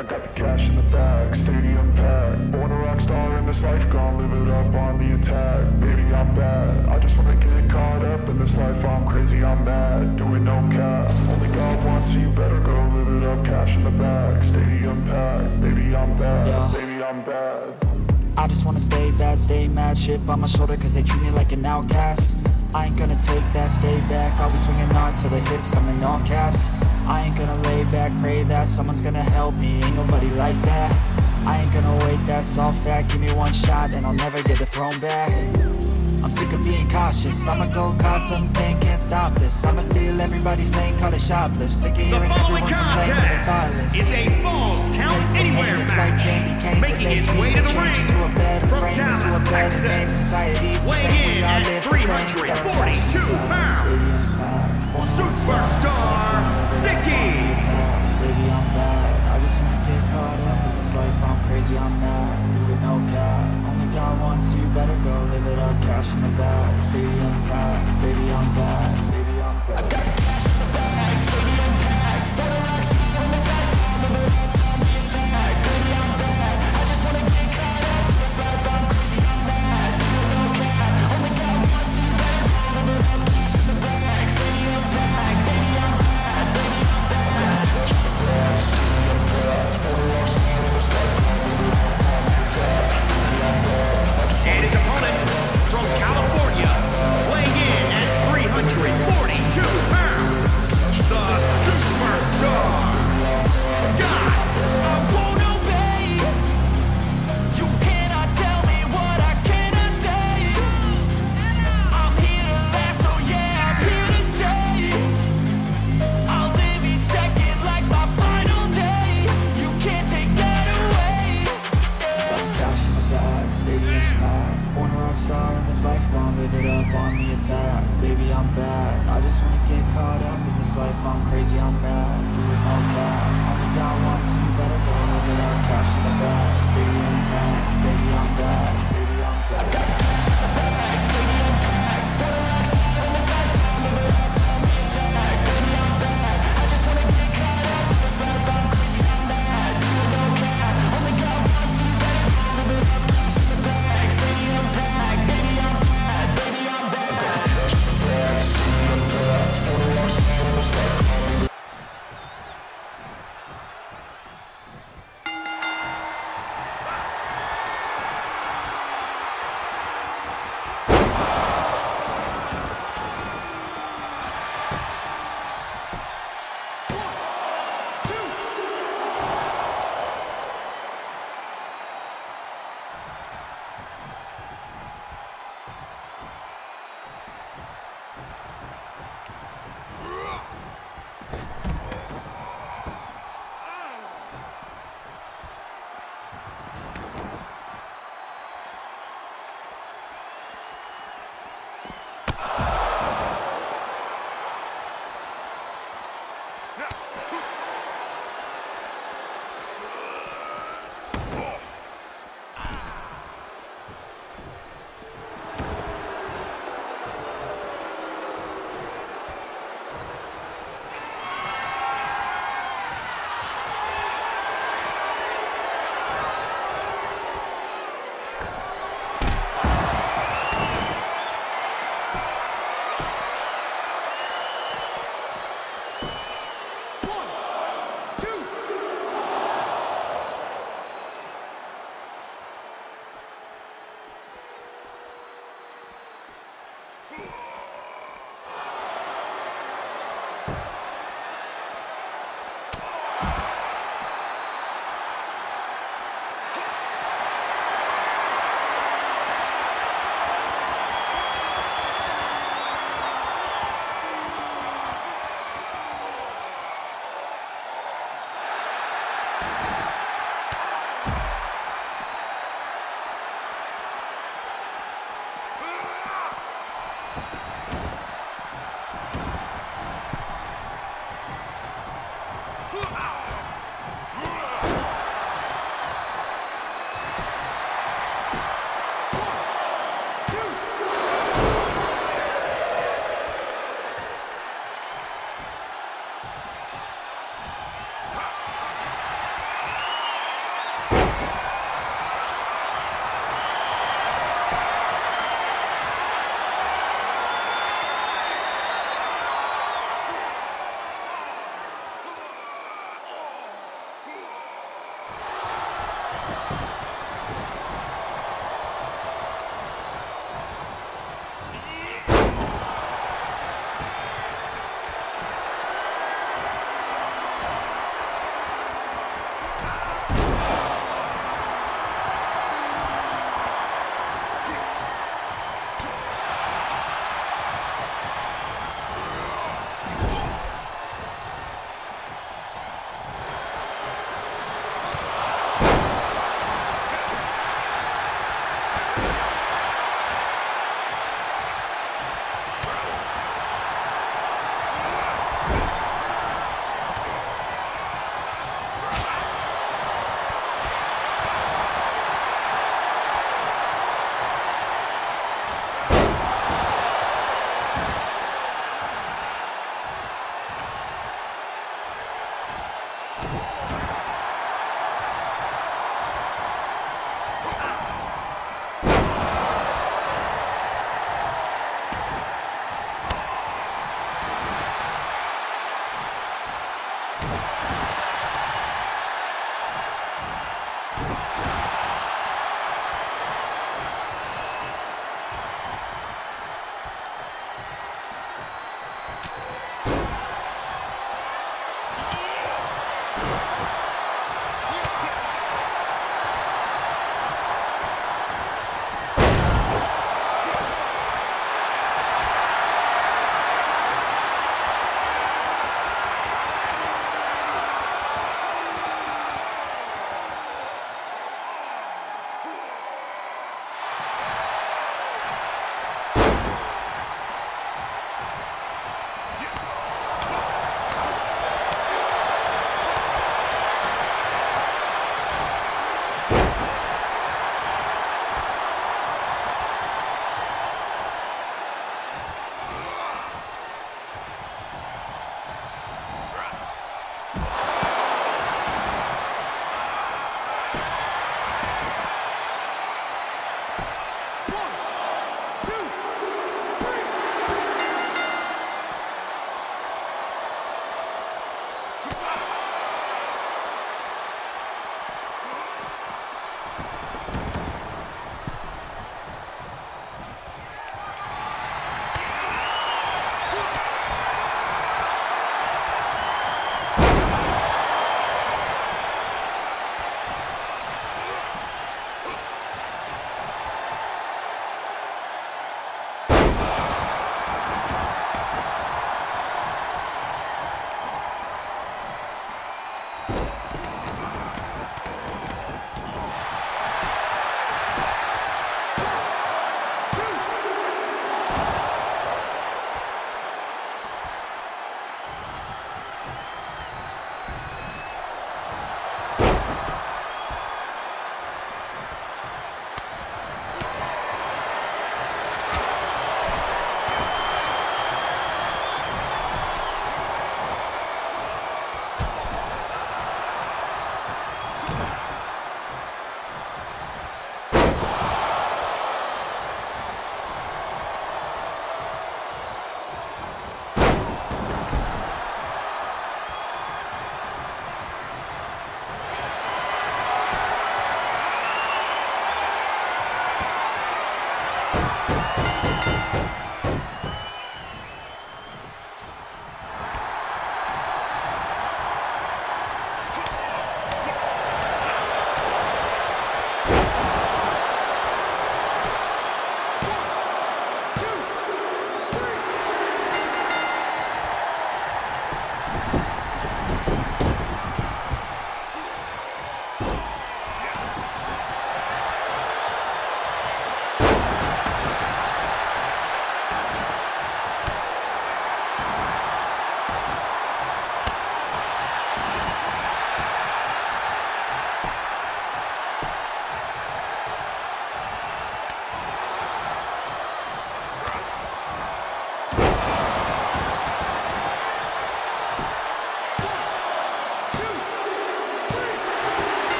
I got the cash in the bag, stadium packed. Born a rock star in this life, gon' live it up on the attack. Baby, I'm bad, I just wanna get caught up in this life. I'm crazy, I'm mad, doing no cap. Only God wants you, better go live it up. Cash in the bag, stadium packed. Baby, I'm bad, yeah. Baby, I'm bad. I just wanna stay bad, stay mad. Chip on my shoulder cause they treat me like an outcast. I ain't gonna take that, stay back. I'll be swinging hard till the hits come in all caps. I ain't gonna lay back, pray that someone's gonna help me. Ain't nobody like that. I ain't gonna wait, that's all fact. Give me one shot and I'll never get the throne back. I'm sick of being cautious. I'ma go cause some pain, can't stop this. I'ma steal everybody's lane, call it shoplift. Sick of hearing everyone complain when they thoughtless. Is a Falls Count Anywhere match, like making its way to the ring from Dallas, Texas, weighing in at 342 pounds, Superstar Dicky. Baby, I'm bad. I just wanna get caught up in this life. I'm crazy, I'm mad, do it no cap. Only God wants you, better go live it up. Cash in the bag, stadium packed. Baby, I'm bad. Baby, I'm bad. And his opponent from California, weighing in at 342 pounds, the Superstar, Scott. I won't obey. You cannot tell me what I cannot say. I'm here to last, so yeah, I'm here to stay. I'll live each second like my final day. You can't take that away. Cash in the bag, stadium packed. Born a rock star in this life, gon' live it up on the attack. Baby, I'm bad. I just wanna get caught up in this life. I'm crazy, I'm mad, do it no cap. Only God wants you, better go live it up. Cash in the bag, stadium packed. Baby, I'm bad. Baby, I'm bad.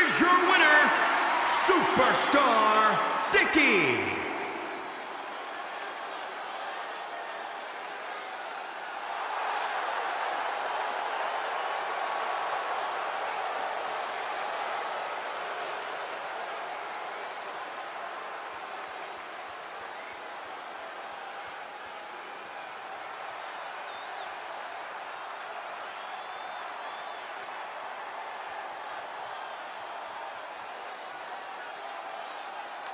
your winner, Superstar Dicky.